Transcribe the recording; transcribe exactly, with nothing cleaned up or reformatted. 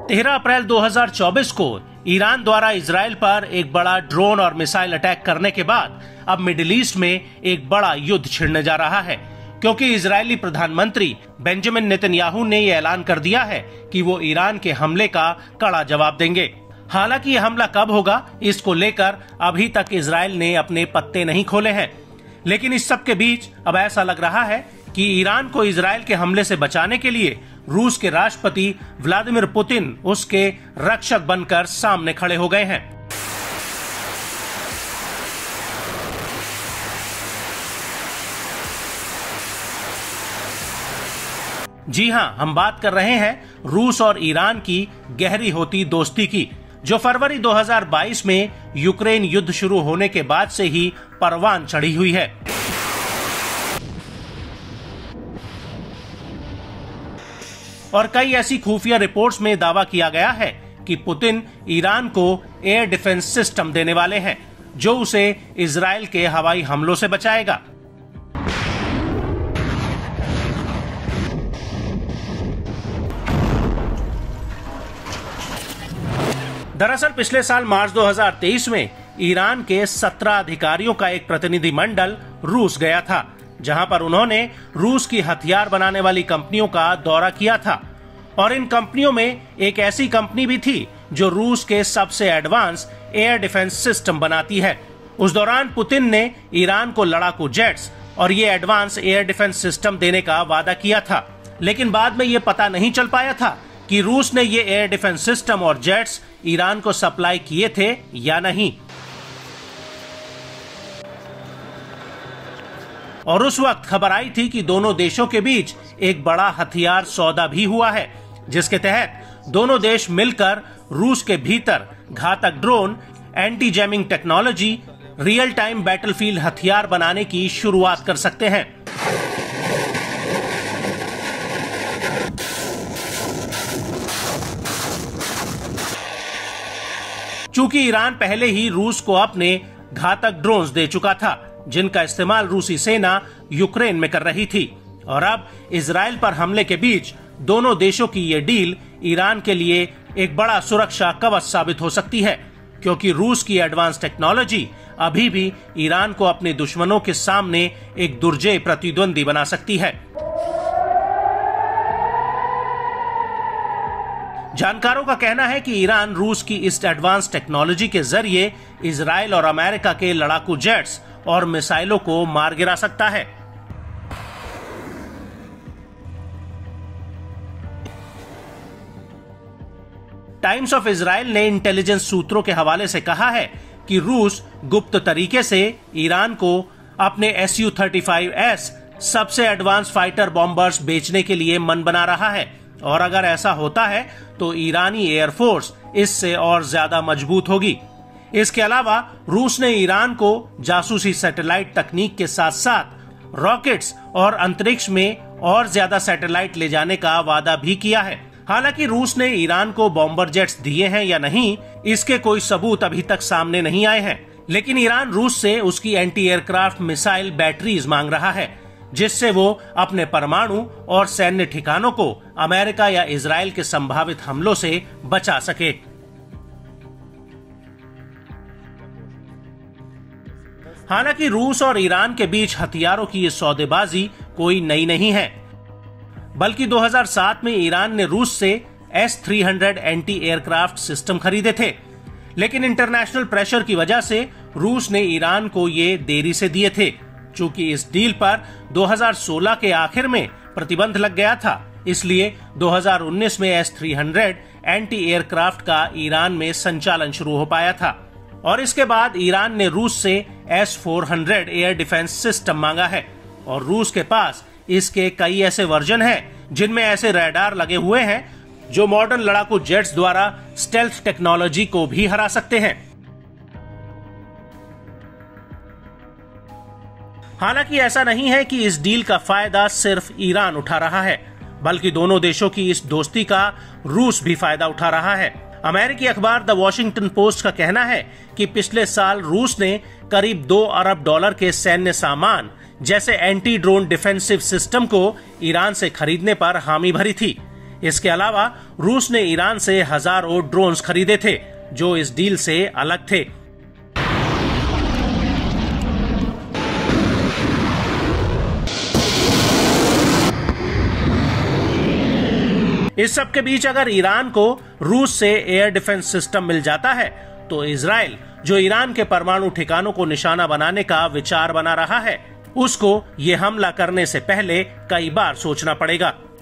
तेरह अप्रैल दो हज़ार चौबीस को ईरान द्वारा इजराइल पर एक बड़ा ड्रोन और मिसाइल अटैक करने के बाद अब मिडिल ईस्ट में एक बड़ा युद्ध छिड़ने जा रहा है, क्योंकि इजरायली प्रधानमंत्री बेंजामिन नेतन्याहू ने यह ऐलान कर दिया है कि वो ईरान के हमले का कड़ा जवाब देंगे। हालांकि यह हमला कब होगा, इसको लेकर अभी तक इजराइल ने अपने पत्ते नहीं खोले हैं। लेकिन इस सब के बीच अब ऐसा लग रहा है कि ईरान को इजराइल के हमले से बचाने के लिए रूस के राष्ट्रपति व्लादिमीर पुतिन उसके रक्षक बनकर सामने खड़े हो गए हैं। जी हां, हम बात कर रहे हैं रूस और ईरान की गहरी होती दोस्ती की, जो फरवरी दो हज़ार बाईस में यूक्रेन युद्ध शुरू होने के बाद से ही परवान चढ़ी हुई है। और कई ऐसी खुफिया रिपोर्ट्स में दावा किया गया है कि पुतिन ईरान को एयर डिफेंस सिस्टम देने वाले हैं, जो उसे इजराइल के हवाई हमलों से बचाएगा। दरअसल पिछले साल मार्च दो हज़ार तेईस में ईरान के सत्रह अधिकारियों का एक प्रतिनिधिमंडल रूस गया था, जहां पर उन्होंने रूस की हथियार बनाने वाली कंपनियों का दौरा किया था। और इन कंपनियों में एक ऐसी कंपनी भी थी जो रूस के सबसे एडवांस एयर डिफेंस सिस्टम बनाती है। उस दौरान पुतिन ने ईरान को लड़ाकू जेट्स और ये एडवांस एयर डिफेंस सिस्टम देने का वादा किया था, लेकिन बाद में ये पता नहीं चल पाया था कि रूस ने ये एयर डिफेंस सिस्टम और जेट्स ईरान को सप्लाई किए थे या नहीं। और उस वक्त खबर आई थी कि दोनों देशों के बीच एक बड़ा हथियार सौदा भी हुआ है, जिसके तहत दोनों देश मिलकर रूस के भीतर घातक drone, anti jamming technology, real time battlefield हथियार बनाने की शुरुआत कर सकते हैं। चूंकि ईरान पहले ही रूस को अपने घातक ड्रोन्स दे चुका था, जिनका इस्तेमाल रूसी सेना यूक्रेन में कर रही थी, और अब इजराइल पर हमले के बीच दोनों देशों की ये डील ईरान के लिए एक बड़ा सुरक्षा कवच साबित हो सकती है, क्योंकि रूस की एडवांस टेक्नोलॉजी अभी भी ईरान को अपने दुश्मनों के सामने एक दुर्जय प्रतिद्वंदी बना सकती है। जानकारों का कहना है कि ईरान रूस की इस एडवांस टेक्नोलॉजी के जरिए इजराइल और अमेरिका के लड़ाकू जेट्स और मिसाइलों को मार गिरा सकता है। टाइम्स ऑफ इजराइल ने इंटेलिजेंस सूत्रों के हवाले से कहा है कि रूस गुप्त तरीके से ईरान को अपने S U thirty five S सबसे एडवांस फाइटर बॉम्बर्स बेचने के लिए मन बना रहा है, और अगर ऐसा होता है तो ईरानी एयरफोर्स इससे और ज्यादा मजबूत होगी। इसके अलावा रूस ने ईरान को जासूसी सैटेलाइट तकनीक के साथ साथ रॉकेट्स और अंतरिक्ष में और ज्यादा सैटेलाइट ले जाने का वादा भी किया है। हालांकि रूस ने ईरान को बॉम्बर जेट्स दिए हैं या नहीं, इसके कोई सबूत अभी तक सामने नहीं आए हैं, लेकिन ईरान रूस से उसकी एंटी एयरक्राफ्ट मिसाइल बैटरीज मांग रहा है, जिससे वो अपने परमाणु और सैन्य ठिकानों को अमेरिका या इजराइल के संभावित हमलों से बचा सके। हालांकि रूस और ईरान के बीच हथियारों की ये सौदेबाजी कोई नई नहीं है, बल्कि दो हज़ार सात में ईरान ने रूस से S three hundred anti aircraft system खरीदे थे, लेकिन इंटरनेशनल प्रेशर की वजह से रूस ने ईरान को ये देरी से दिए थे। चूंकि इस डील पर दो हज़ार सोलह के आखिर में प्रतिबंध लग गया था, इसलिए दो हज़ार उन्नीस में S three hundred anti aircraft का ईरान में संचालन शुरू हो पाया था। और इसके बाद ईरान ने रूस से S four hundred air defence system मांगा है, और रूस के पास इसके कई ऐसे वर्जन हैं जिनमें ऐसे रडार लगे हुए हैं जो मॉडर्न लड़ाकू जेट्स द्वारा स्टेल्थ टेक्नोलॉजी को भी हरा सकते हैं। हालांकि ऐसा नहीं है कि इस डील का फायदा सिर्फ ईरान उठा रहा है, बल्कि दोनों देशों की इस दोस्ती का रूस भी फायदा उठा रहा है। अमेरिकी अखबार द वॉशिंगटन पोस्ट का कहना है कि पिछले साल रूस ने करीब दो अरब डॉलर के सैन्य सामान जैसे एंटी ड्रोन डिफेंसिव सिस्टम को ईरान से खरीदने पर हामी भरी थी। इसके अलावा रूस ने ईरान से हजारों ड्रोन्स खरीदे थे जो इस डील से अलग थे। इस सब के बीच अगर ईरान को रूस से एयर डिफेंस सिस्टम मिल जाता है तो इजराइल, जो ईरान के परमाणु ठिकानों को निशाना बनाने का विचार बना रहा है, उसको ये हमला करने से पहले कई बार सोचना पड़ेगा।